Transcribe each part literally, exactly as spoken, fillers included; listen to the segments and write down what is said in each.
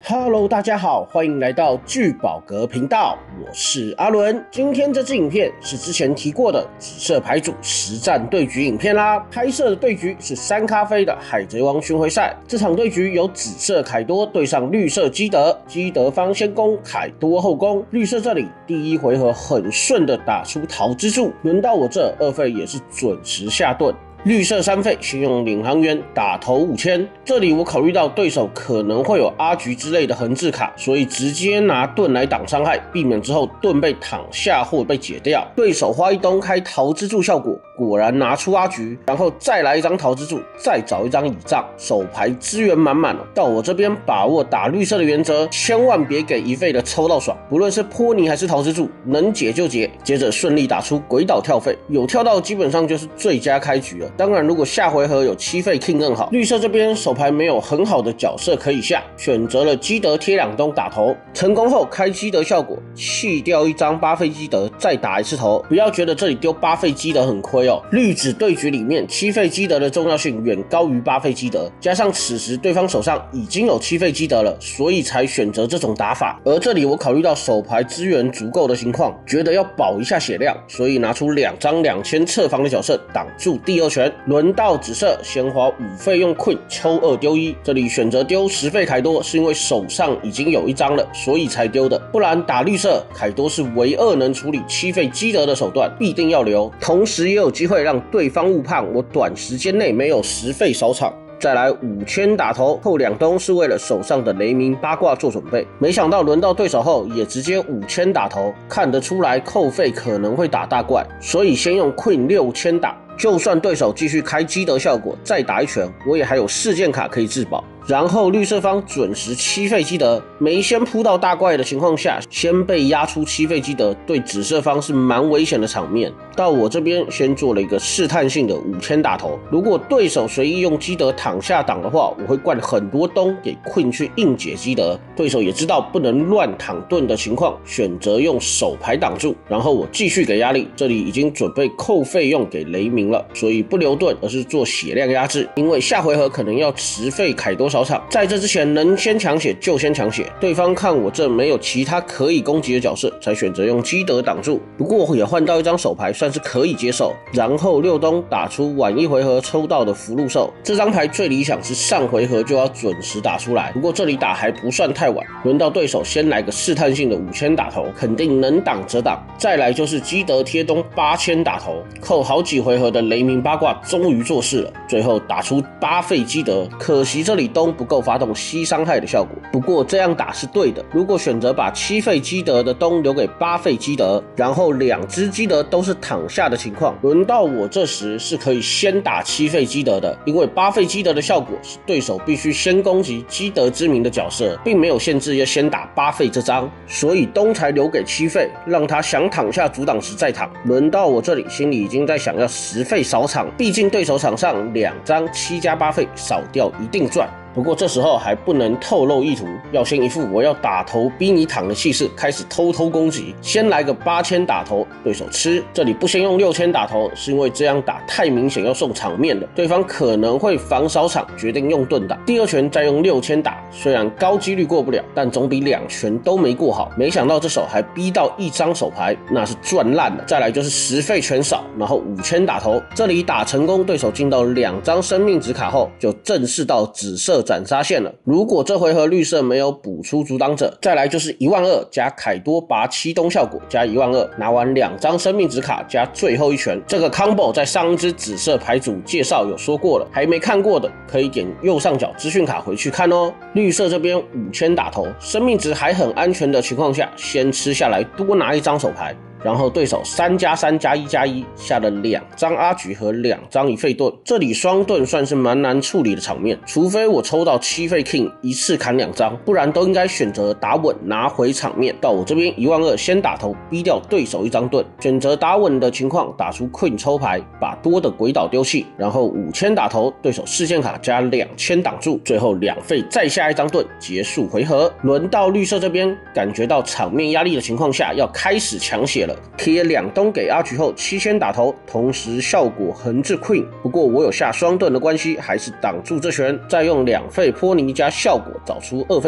Hello， 大家好，欢迎来到聚宝阁频道，我是阿伦。今天这支影片是之前提过的紫色牌组实战对局影片啦。拍摄的对局是三咖啡的海贼王巡回赛，这场对局由紫色凯多对上绿色基德，基德方先攻，凯多后攻。绿色这里第一回合很顺的打出桃之助，轮到我这二费也是准时下盾。绿色三费先用领航员打头五千，这里我考虑到对手可能会有阿菊之类的横置卡，所以直接拿盾来挡伤害，避免之后盾被躺下或被解掉。对手花一东开桃之助效果，果然拿出阿菊，然后再来一张桃之助，再找一张倚仗，手牌资源满满了。到我这边把握打绿色的原则，千万别给一费的抽到爽，不论是波尼还是桃之助，能解就解。接着顺利打出鬼岛跳费，有跳到基本上就是最佳开局了。当然如果下回合有七费 King 更好。绿色这边手牌没有很好的角色可以下，选择了基德贴两东打头，成功后开基德效果，弃掉一张八费基德，再打一次头。不要觉得这里丢八费基德很亏哦，绿紫对局里面七费基德的重要性远高于八费基德，加上此时对方手上已经有七费基德了，所以才选择这种打法。而这里我考虑到手牌资源足够的情况，觉得要保一下血量，所以拿出两张两千侧防的角色挡住第二拳。轮到紫色，先花五费用 Queen 抽二丢一，这里选择丢十费凯多是因为手上已经有一张了，所以才丢的，不然打绿色凯多是唯二能处理七费基德的手段，必定要留，同时也有机会让对方误判我短时间内没有十费少场。再来五千打头，后两东是为了手上的雷鸣八卦做准备，没想到轮到对手后也直接五千打头，看得出来扣费可能会打大怪，所以先用 Queen 六千打，就算对手继续开基德效果再打一拳，我也还有事件卡可以自保。然后绿色方准时七费基德，没先扑到大怪的情况下，先被压出七费基德，对紫色方是蛮危险的场面。到我这边先做了一个试探性的五千打头，如果对手随意用基德躺下挡的话，我会灌很多东给 Queen 去硬解基德。对手也知道不能乱躺盾的情况，选择用手牌挡住，然后我继续给压力，这里已经准备扣费用给雷鸣了，所以不留盾，而是做血量压制，因为下回合可能要十费凯多少场，在这之前能先抢血就先抢血。对方看我这没有其他可以攻击的角色，才选择用基德挡住，不过也换到一张手牌，算是可以接受。然后六东打出晚一回合抽到的福禄寿，这张牌最理想是上回合就要准时打出来，不过这里打还不算太晚。轮到对手先来个试探性的五千打头，肯定能挡则挡，再来就是基德贴东八千打头，扣好几回合的雷鸣八卦终于做事了，最后打出八费基德，可惜这里东不够发动吸伤害的效果，不过这样打是对的。如果选择把七费基德的东留给八费基德，然后两只基德都是躺下的情况，轮到我这时是可以先打七费基德的，因为八费基德的效果是对手必须先攻击基德之名的角色，并没有限制要先打八费这张，所以东才留给七费，让他想躺下阻挡时再躺。轮到我这里心里已经在想要十费少场，毕竟对手场上两张七加八费少掉一定赚。不过这时候还不能透露意图，要先一副我要打头逼你躺的气势，开始偷偷攻击。先来个八千打头，对手吃。这里不先用六千打头，是因为这样打太明显要送场面了，对方可能会防少场，决定用盾打。第二拳再用六千打，虽然高几率过不了，但总比两拳都没过好。没想到这手还逼到一张手牌，那是赚烂了。再来就是十费全少，然后五千打头，这里打成功，对手进到两张生命值卡后，就正式到紫色斩杀线了。如果这回合绿色没有补出阻挡者，再来就是一万二加凯多拔七东效果加一万二，拿完两张生命值卡加最后一拳。这个 combo 在上一支紫色牌组介绍有说过了，还没看过的可以点右上角资讯卡回去看哦。绿色这边五千打头，生命值还很安全的情况下，先吃下来多拿一张手牌。然后对手三加三加一加一下了两张阿菊和两张一费盾，这里双盾算是蛮难处理的场面，除非我抽到七费 King 一次砍两张，不然都应该选择打稳拿回场面。到我这边一万二先打头逼掉对手一张盾，选择打稳的情况打出 Queen 抽牌，把多的鬼岛丢弃，然后五千打头，对手事件卡加两千挡住，最后两费再下一张盾结束回合。轮到绿色这边，感觉到场面压力的情况下要开始抢血了，贴两东给阿菊后七千打头，同时效果横置 Queen， 不过我有下双盾的关系，还是挡住这拳，再用两费波尼加效果找出二费盾。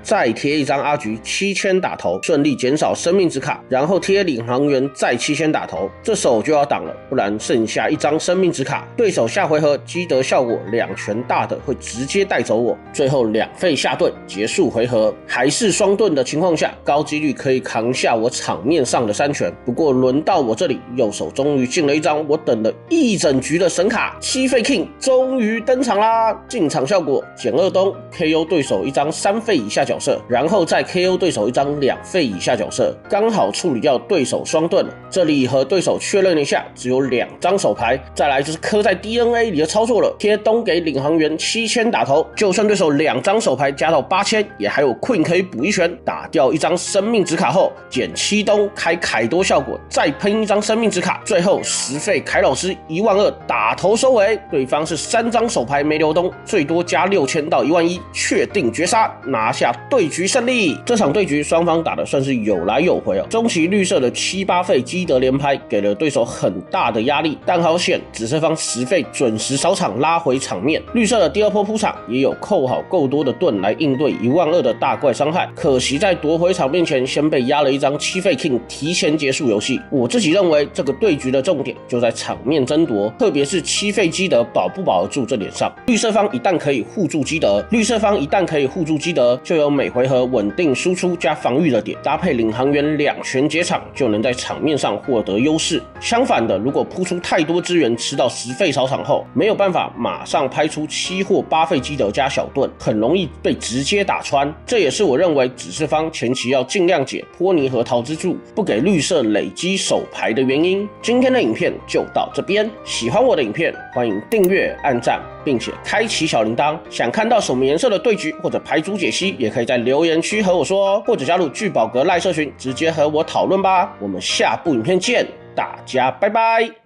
再贴一张阿菊七千打头，顺利减少生命值卡，然后贴领航员再七千打头，这手就要挡了，不然剩下一张生命值卡，对手下回合积德效果两拳大的会直接带走我，最后两费下盾结束回合。还是双盾的情况下，高几率可以扛下我场面上的三拳。不过轮到我这里，右手终于进了一张我等了一整局的神卡，七费 King 终于登场啦！进场效果减二东 K O 对手一张三费以下角色，然后再 K O 对手一张两费以下角色，刚好处理掉对手双盾了。这里和对手确认了一下，只有两张手牌，再来就是刻在 D N A 里的操作了，贴东给领航员七千打头，就算对手两张手牌加到八千，也还有 Queen 可以补一拳，打掉一张生命值卡后，减七东开凯多效果，再喷一张生命值卡，最后十费凯老师一万二打头收尾。对方是三张手牌没流动，最多加六千到一万一，确定绝杀，拿下对局胜利。这场对局双方打的算是有来有回哦。中期绿色的七八费积德连拍，给了对手很大的压力，但好险紫色方十费准时扫场拉回场面。绿色的第二波铺场也有扣好够多的盾来应对一万二的大怪伤害，可惜在夺回场面前先被压了一张七费 King 提前结束游戏。我自己认为这个对局的重点就在场面争夺，特别是七费积德保不保得住这点上。绿色方一旦可以护住积德，绿色方一旦可以护住积德，就有每回合稳定输出加防御的点，搭配领航员两拳解场，就能在场面上获得优势。相反的，如果扑出太多资源吃到十费扫场后，没有办法马上拍出七或八费积德加小盾，很容易被直接打穿。这也是我认为紫色方前期要尽量解波尼和桃之助，不给绿色累积手牌的原因。今天的影片就到这边，喜欢我的影片欢迎订阅、按赞，并且开启小铃铛。想看到什么颜色的对局或者牌组解析，也可以在留言区和我说，或者加入聚宝阁赖社群直接和我讨论吧。我们下部影片见，大家拜拜。